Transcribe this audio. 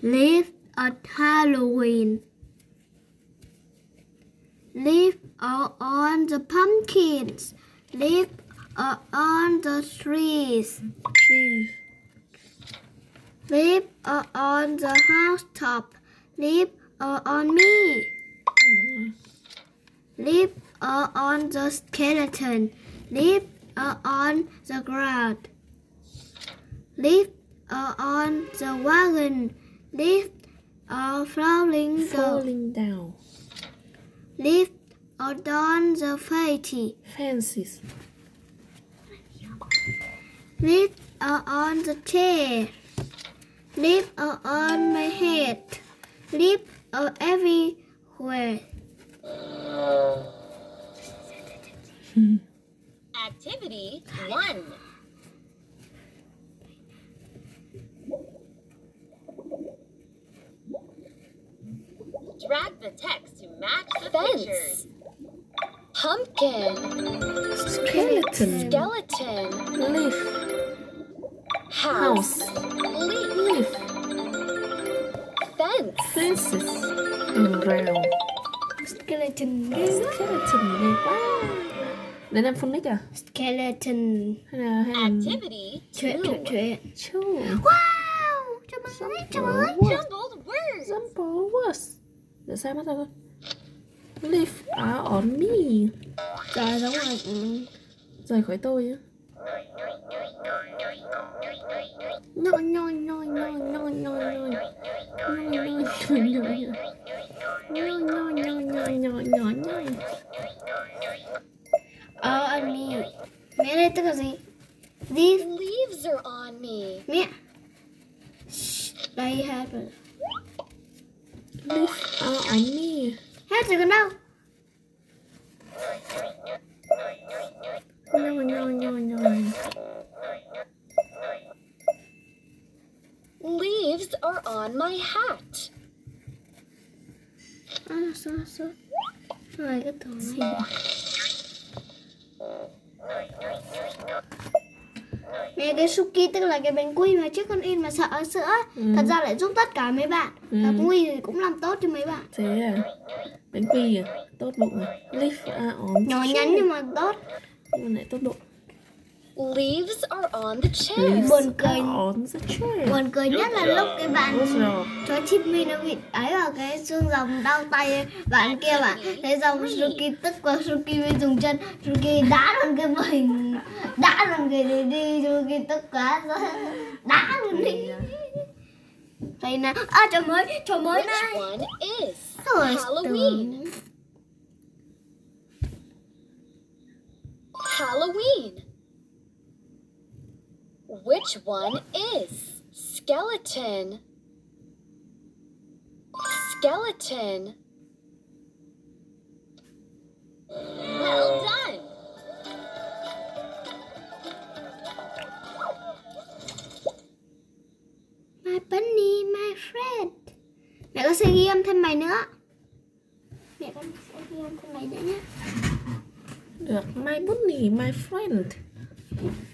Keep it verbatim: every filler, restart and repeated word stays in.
Live at Halloween. Live on the pumpkins. Live on the trees. Trees. Live on the housetop. Live on me. Live on the skeleton. Live on the ground. Live on the wagon. Live falling, Falling down. Live on the fence. Fences. Live on the chair. Live on my head. Live everywhere. Activity one. Drag the text to match the Fence. pictures. Pumpkin. Skeleton. Skeleton. Leaf. House. House. Leaf. Leaf. Fence. Fences. Around. Skeleton. Skeleton. Ghê quá. Để làm phonics à? Skeleton. Hay là hay là Activity Chuyện, two. chuyện, chuyện. Chu. Wow! Chào mới, chào mới. Jumbled words. Simple words. Để sai mắt ra con. Live are on me. Trời, giống rồi. Ừ. Rời khỏi tôi á. Nhoi, nhoi, nhoi, nhoi, nhoi, nhoi, nhoi. Nhoi nhoi nhoi nhoi. Nhoi nhoi nhoi nhoi nhoi nhoi nhoi. Ờ, anh mi. Mẹ đây tức là gì? These. Leaves are on me. Mẹ. Shh, đây hết rồi. Live are on me. Hết rồi còn đâu? Nhoi nhoi nhoi nhoi. Leaves are on my hat. À, sao, sao? Rồi cái tổ này. Mẹ, cái Suki tức là cái bánh quy mà trước con in mà sợ ở sữa. Ừ. Thật ra lại giúp tất cả mấy bạn. Ừ. Và quy thì cũng làm tốt cho mấy bạn. Thế à? Bánh quy à? Tốt bụng à? Live are on. Nhỏ nhắn nhưng mà tốt. Nhưng mà lại tốt bụng. Leaves are on the chair. Leaves Buồn cười. are on the chair. Buồn cười nhất là lúc cái bạn Đúng rồi. cho Chíp nó bị ấy vào cái xương rồng đau tay ấy. Bạn kia bạn thấy rồng Suki tức quá, Suki mới dùng chân, Suki đá luôn cái mình, đá luôn cái đi đi, Suki tức quá rồi đá luôn đi. Đây nè, à trời mới, trời mới Which này. one is Rồi, Halloween? Halloween. Which one is skeleton? Skeleton. Well done. My bunny, my friend. Mẹ con sẽ ghi âm thêm bài nữa. Mẹ con sẽ ghi âm thêm bài nữa nhé. Được. My bunny, my friend.